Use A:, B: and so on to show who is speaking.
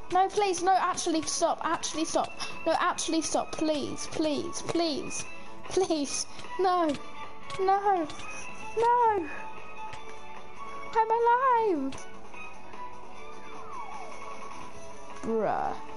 A: No, please, no, actually stop, No, actually stop, please, please, please, please. No, no, no. I'm alive. Bruh.